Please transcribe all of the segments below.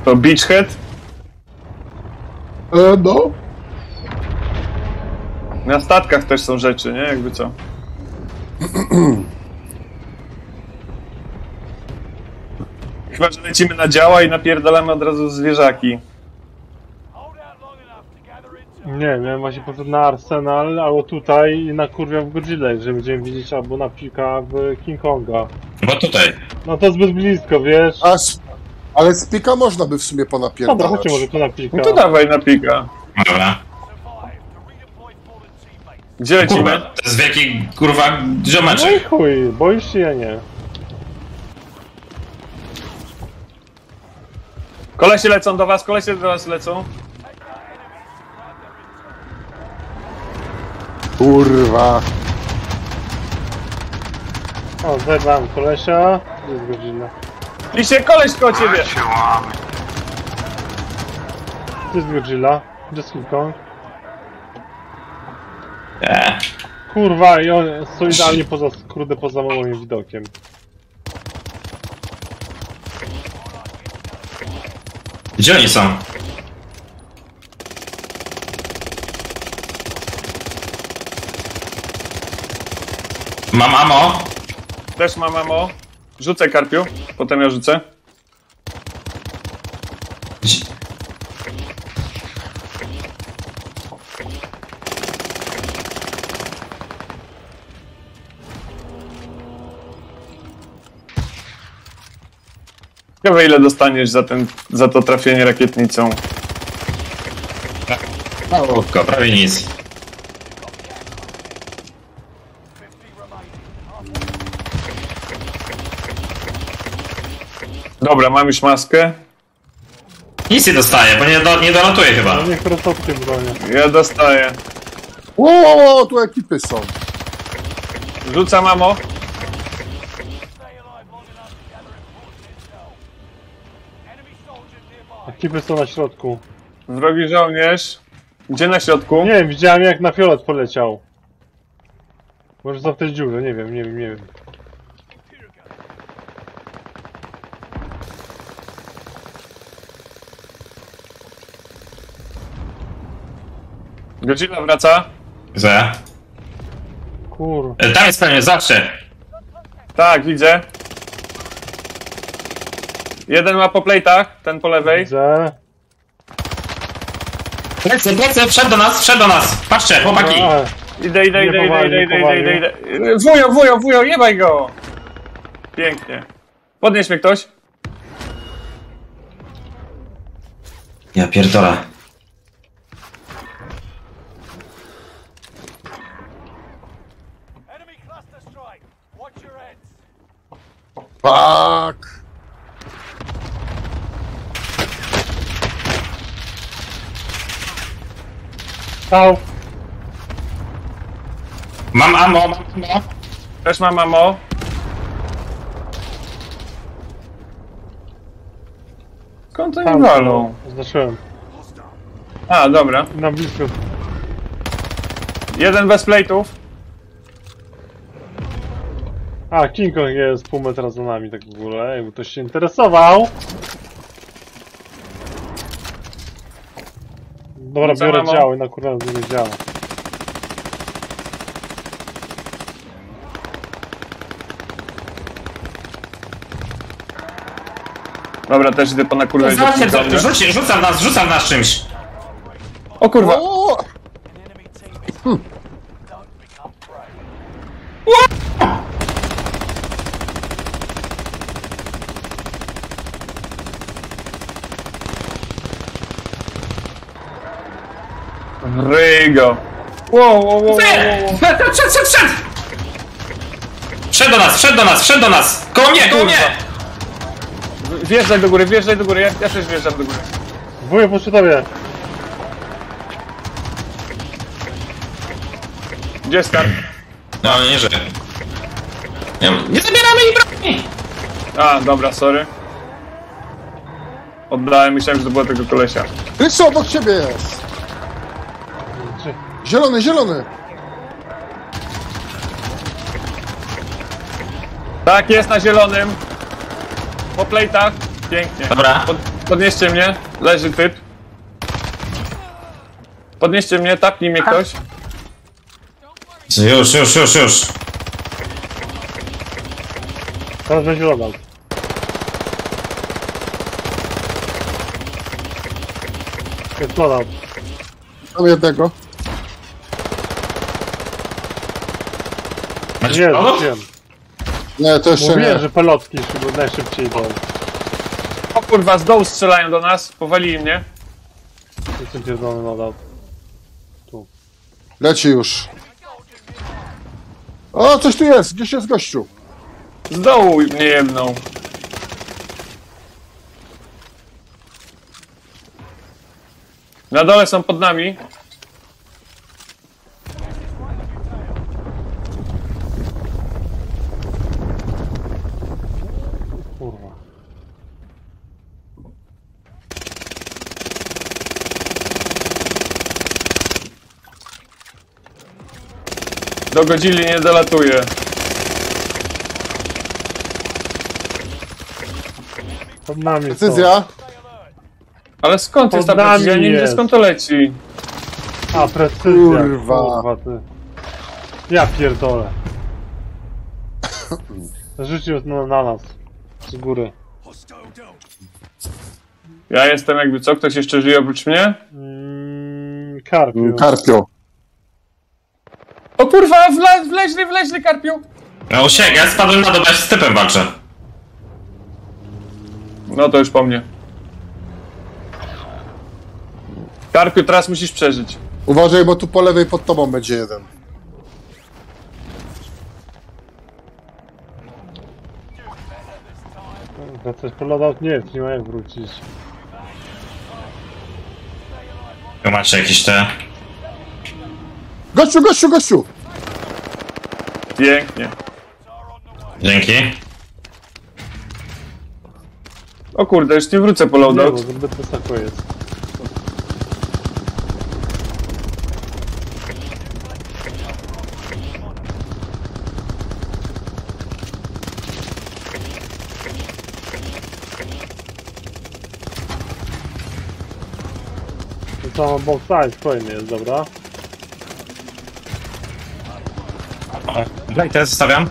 To Beachhead? No. Na statkach też są rzeczy, nie? Jakby co. Chyba, że lecimy na działa i napierdalamy od razu zwierzaki. Nie, miałem właśnie poszedł na Arsenal, albo tutaj i na kurwia w Godzilla, że będziemy widzieć, albo na pika w King Konga. Bo tutaj. No to zbyt blisko, wiesz? Ale z pika można by w sumie Dobra, ponapierdalać. chodźcie może tu na pika. No to dawaj na pika. Dobra. Gdzie lecimy? Kurwa, to jest wielki, kurwa, No i ziomeczek. chuj, boisz się, ja nie. Kolesie lecą do was, kolesie do was lecą. Kurwa. O, zerwałem kolesia. Gdzie jest Godzilla? Liście, koleś koło ciebie! Gdzie jest Godzilla? Gdzie jest King Kong? Kurwa, i on stoi idealnie poza, kurde, poza moim widokiem. Gdzie oni są? Mam ammo. Też mam ammo. Rzucę, Karpiu, potem ja rzucę. Ciekawe, ile dostaniesz za to trafienie rakietnicą. Malutko, prawie nic. Dobra, mam już maskę. Nic nie dostaję, bo nie dolatuję chyba. No niektóre są w tym bronie. Ja dostaję. O, tu ekipy są. Rzucam ammo. Ekipy są na środku. Wrogi żołnierz. Gdzie na środku? Nie wiem, widziałem jak na fiolet poleciał. Może za w tej dziurze, nie wiem. Godzilla wraca. Że? Kur... Tam jest pewnie zawsze. Tak, widzę. Jeden ma po plejtach, ten po lewej. Widzę. Plecy, wszedł do nas. Patrzcie, chłopaki. A, Idę. powalił. Wujo, jebaj go! Pięknie. Podnieś mnie ktoś. Ja pierdolę. Fuck. Stał. Mam ammo. Też mam ammo. Skąd oni walą? Oznaczyłem. A, dobra. Na blisko. Jeden bez plate'ów. A, King Kong jest pół metra za nami, tak w ogóle, jakby ktoś się interesował. Dobra, Co biorę mamo? działo i na kurwa nie działa. Dobra, też idę po nakurwę. Zobaczcie, rzucam nas czymś. O kurwa. O! Rygo. Wow. Wszedł! Wszedł do nas! Koło mnie! Wjeżdżaj do góry, ja też wjeżdżam do góry. Wuję po tobie. Gdzie jest Karp? No, nie żyje. Nie zabieramy jej broni! A, dobra, sorry. Oddałem, myślałem, że to było tego kolesia. Rysu, obok ciebie jest. Zielony. Tak, jest na zielonym. Po plejtach. Pięknie. Dobra. Podnieście mnie. Leży typ. Podnieście mnie, tapnij mnie ktoś. Już. Teraz będzie loadout. Jest loadout. Mam jednego. Masz Nie, powód? wiem. Nie, to jeszcze Mówiłem, nie. że pelotki szybko najszybciej idą. O kurwa, z dołu strzelają do nas. Powalili mnie. Jestem pierdolony loadout. Tu. Leci już. O, coś tu jest. Gdzieś jest gościu. Z dołu mnie jedną. Na dole są pod nami. Kurwa. Do godzili nie dolatuje. Pod nami są. Decyzja. Ale skąd jest ta Pod nami precyzja? Ja nie widzę jest. skąd to leci. A, precyzja. Kurwa. Ty. Ja pierdolę. Rzucił na nas. Z góry. Ja jestem jakby co? Ktoś jeszcze żyje oprócz mnie? Karpiu. Karpio. O kurwa, wleźli karpiu! No usiek, ja spadłem na dół, bo ja z typem walczę. No to już po mnie. Karpiu, teraz musisz przeżyć. Uważaj, bo tu po lewej pod tobą będzie jeden. To coś po loadout nie jest, nie ma jak wrócić. Tu macie jakieś te... Gościu! Pięknie. Dzięki. O kurde, już nie wrócę po Nie, bo loadout. zbyt wysoko jest. To samo box size, fajny jest, dobra. Blajtę zostawiam.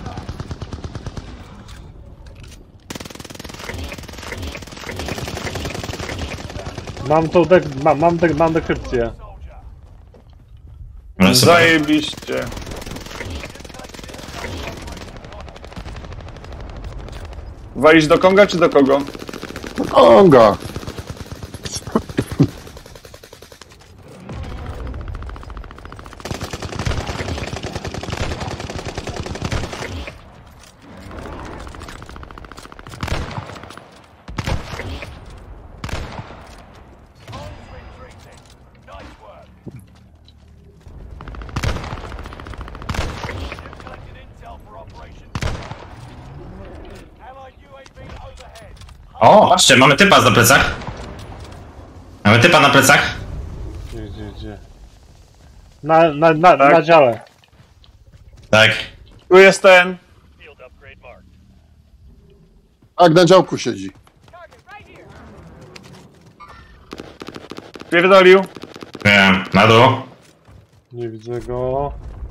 Mam dekrypcję. No, super. Zajebiście. Walisz do Konga czy do kogo? Konga. O, patrzcie, mamy typa na plecach. Mamy typa na plecach. Gdzie? Na dziale. Tak. Tu jest ten. Tak, na działku siedzi. Pierdolił. Wiem, na dół. Nie widzę go.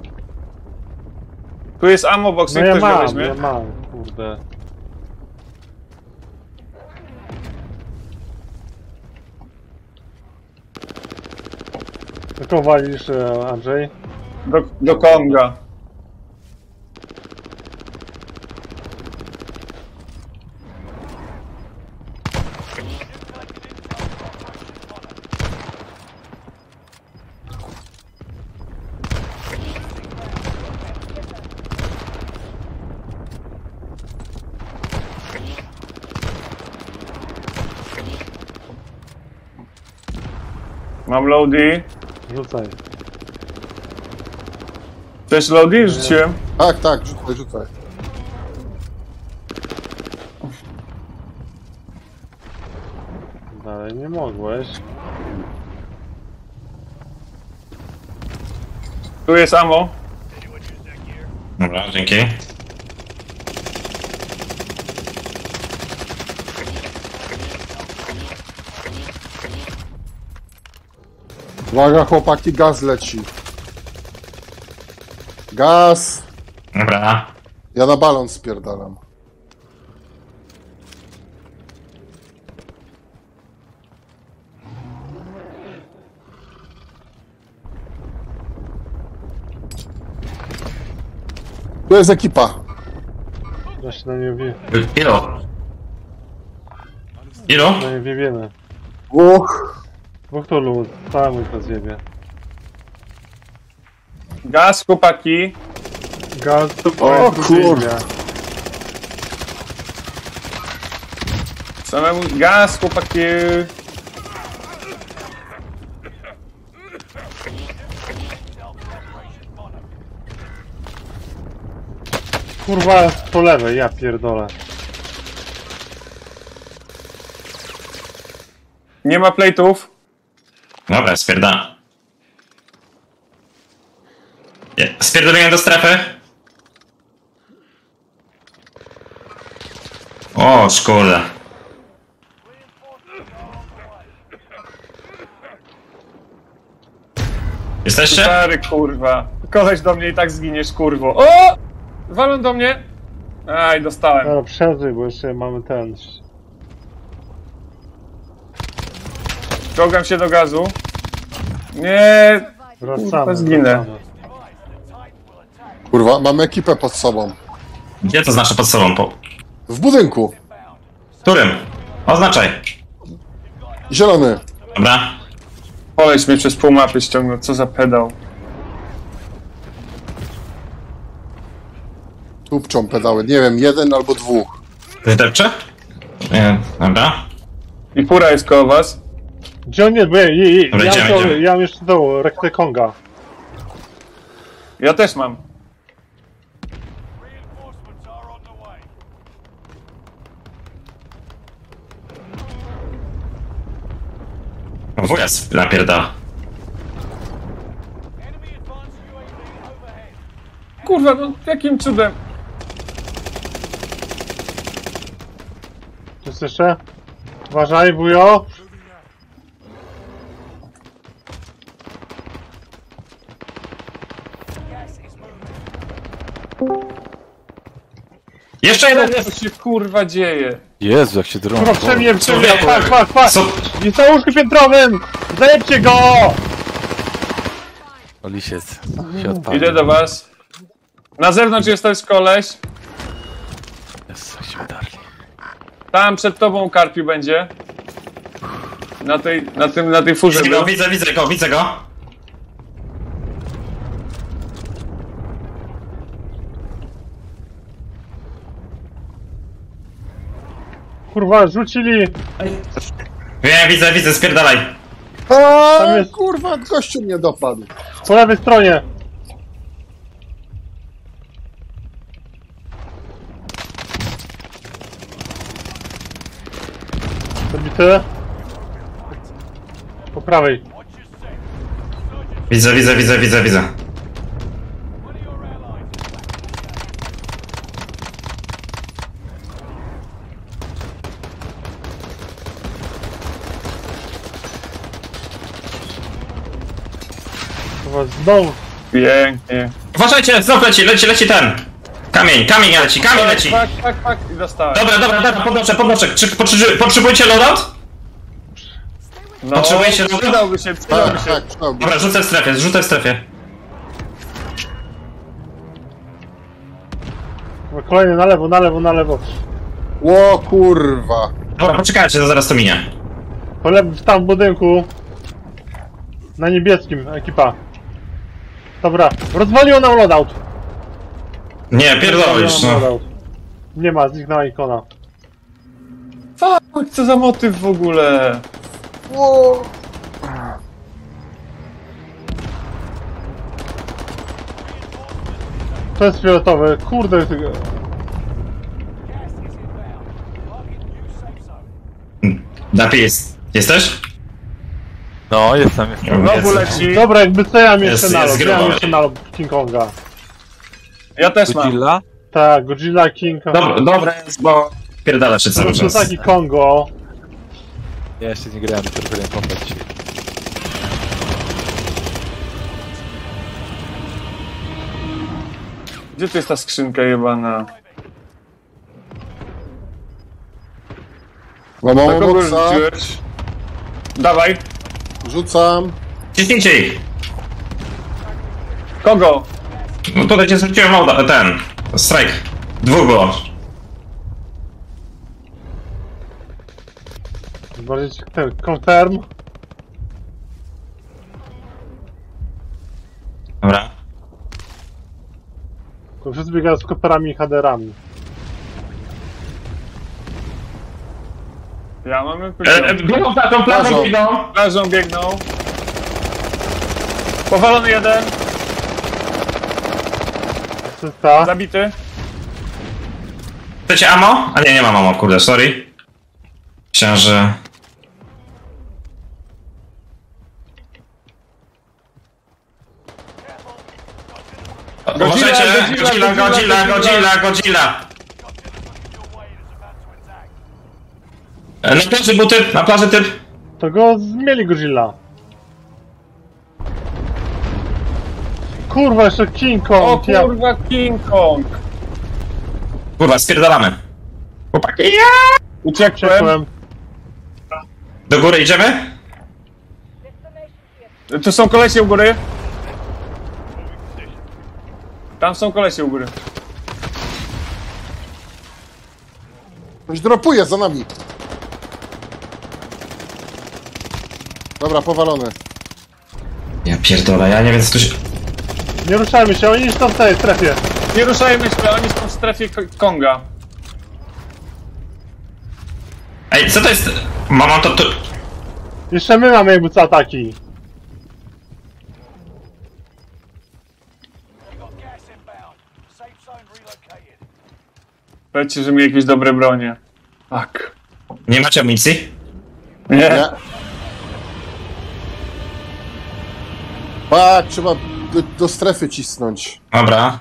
Tu jest ammo box, No niech ja ktoś go mam, weźmie. kurde. Tylko walisz, Andrzej? Do Konga. Mam loady. Rzucaj. Też loady? Rzuciłem. Tak, rzucaj. Dalej nie mogłeś. Tu jest ammo. Dobra, dzięki. Uwaga, chłopaki, gaz leci. Gaz! Dobra. Ja na balon spierdalam. Tu jest ekipa. Ja się na nie wie, Ilo? Ilo? na nie wiewiemy. Dwóch. To lud, cały to zjebie. Gaz, chłopaki. Gaz to O kurde. Samemu gaz, chłopaki. Kurwa, po lewej, ja pierdolę. Nie ma plate'ów. Dobra, spierda. Spierdoliłem do strefy. O, szkoda. Jesteście? Stary, kurwa. Koleś do mnie i tak zginiesz, kurwo. O! Walą do mnie. Aj, dostałem. No, przeżyj, bo jeszcze mamy ten. Czołgam się do gazu. Nie. Wracamy. zginę. wracamy. Kurwa, mamy ekipę pod sobą. Gdzie to znaczy pod sobą? Po W budynku. którym? Oznaczaj. Zielony. Dobra. Koleś mnie przez pół mapy ściągnął. Co za pedał. Tupczą pedały. Nie wiem, jeden albo dwóch. Wydepcze? Nie, dobra. I fura jest koło was. Gdzie on jest? Bo Dobra, idziemy. ja mam jeszcze tą Rektę Konga. Ja też mam. Wujas napierdala. Kurwa, no jakim cudem. Tu jest jeszcze? Uważaj, wujo. Jeszcze jeden Co jest! się kurwa dzieje? Jezu, jak się drą. Kurwa, przemiję, Człowieku. pak! Co? Jest na łóżku piętrowym! Zajebcie go! O, lisiec się odpalił. Idę do was. Na zewnątrz jest też koleś. Jezu, jak się udarli. Tam przed tobą Karpiu będzie. Na tej furze Widzę go, był. widzę go. Kurwa, rzucili! Wiem, widzę, spierdalaj. Tam jest- Kurwa, gościu mnie dopadł. Po lewej stronie! Zabity. Po prawej. Widzę. Kurwa, znowu. Pięknie. Uważajcie, znowu leci ten. Kamień leci. Tak. I dostałem. Dobra, podnoszę. Czy potrzebujecie loadout? No, Potrzebuje się loadout? przydałby się. Tak, przydałby. Dobra, rzucę w strefie. Kurwa, kolejny na lewo. Ło kurwa. Dobra, poczekajcie, to zaraz to minie. Po lewej, tam w budynku. Na niebieskim, ekipa. Dobra, rozwaliło nam loadout. Nie, pierdolisz, Rozwaliło nam no. loadout. Nie ma, zniknęła ikona. Fuck, co za motyw w ogóle. Ło. To jest fioletowe, kurde. Napis. Jesteś? No, jestem. Znowu leci. Dobra, jakby co ja mam jeszcze Jest nalot, ja mam grubo. jeszcze nalot King Konga. Ja też mam. Godzilla? Tak, Godzilla, King Kong. Dobra jest, bo pierdala się cały To czas. taki Kongo. Ja jeszcze nie grałem, tylko grałem kombat dzisiaj. Gdzie tu jest ta skrzynka jebana? No Na mam kogo boksa, rzuciłeś? Dawaj. rzucam. Ciśnijcie ich! Kogo? No tutaj cię zwróciłem ten. Strike. Dwóch było. Bardziej ten confirm. Dobra. To wszyscy biegają z koperami i HDR-ami. Ja mamy Biegną za tą plazą, Plażą. biegną. Leżą, biegną. Powalony jeden, Asysta. zabity. Chcecie ammo? A nie, nie mam ammo, kurde, sorry. Myślałem, że... Uważajcie! Godzilla! Na plaży był typ, na plaży typ. To go zmieli Godzilla. Kurwa, jeszcze King O Kong. Ja kurwa, King Kong. Kurwa, spierdalamy. Chłopaki, Uciekłem. uciekłem. do góry idziemy? Tu są kolesie u góry. Tam są kolesie u góry. Ktoś dropuje za nami. Dobra, powalony. Ja pierdolę, ja nie wiem co tu się... Nie ruszajmy się, oni są w tej strefie. Nie ruszajmy się, oni są w strefie Konga. Ej, co to jest? Mam to tu... Jeszcze my mamy jakby co ataki. Powiedzcie, że mi jakieś dobre bronie. Tak. Nie macie amunicji? Nie. Nie. Tak, trzeba do strefy cisnąć. Dobra.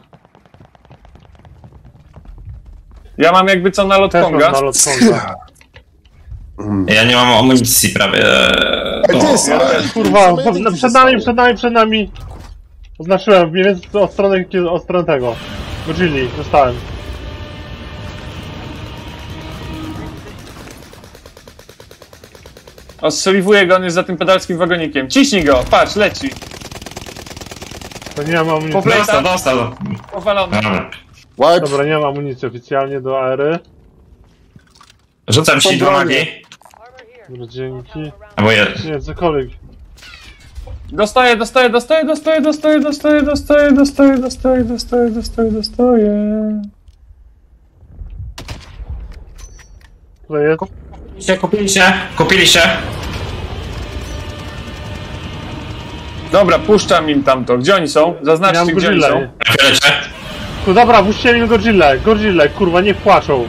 Ja mam jakby co nalot Też mam Konga. nalot Konga. Ja nie mam amunicji prawie. Ej, ty jest, Kurwa, przed nami. Oznaczyłem, mniej więcej od strony tego. Godzilli, dostałem. Ostrzeliwuję go, on jest za tym pedalskim wagonikiem. Ciśnij go, patrz, leci. To nie mam amunicji. Poplej- Dostał. Powalony. Dobra. wipe. Dobra, nie mam amunicji oficjalnie do aery. Rzucam ci do magii. Dobra, dzięki. Albo je... Nie, cokolwiek. Dostaję. Tutaj jest. Kupiliście. Dobra, puszczam im tamto. Gdzie oni są? Zaznaczcie, Miałem gdzie oni Godzilla. są. Na fiolecie. Tu dobra, puśćcie mi Godzillę. Godzillę, kurwa, niech płaczą.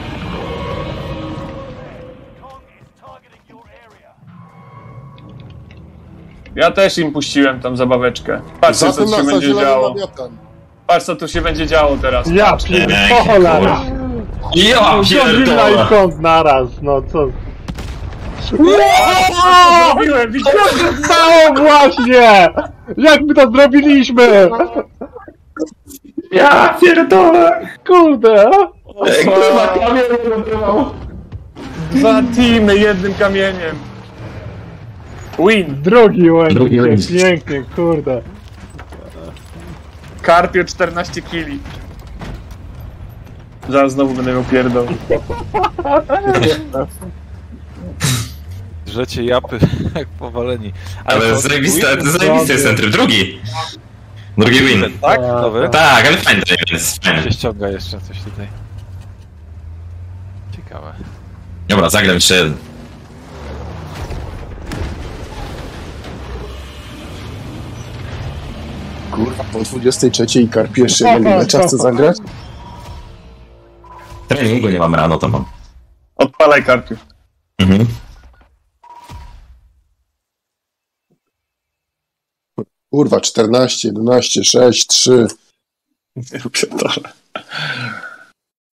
Ja też im puściłem tam zabaweczkę. Patrz, Za co tym tu się będzie zielonym działo. namiotem. Patrz, co tu się będzie działo teraz. Ja Patrz. pierdolę. Ja Godzilla i pierdolę. Kong naraz, no co? Zrobiłem, widziałem! Stało właśnie! Jak my to zrobiliśmy? Ja pierdolę. Kurde! Kurwa, kamień rozrywał. Dwa teamy jednym kamieniem. Win. Drugi łęk. Drugi łęk. Pięknie, kurde. Karpio 14 kili. Zaraz znowu będę miał pierdol. Drzecie japy jak powaleni. Ale to zajebiste jest ten tryb. Drugi win. Tak? Nowy? Tak, ale fajny to jest. Się Fajny. ściąga jeszcze coś tutaj. Ciekawe. Dobra, zagram jeszcze jeden. Kurwa, po 23 i Karpi jeszcze jeden mecz chce zagrać? Treningu nie mam rano, to mam. Odpalaj Karpio. Mhm. Kurwa, 14, 11, 6, 3. Nie rób się to.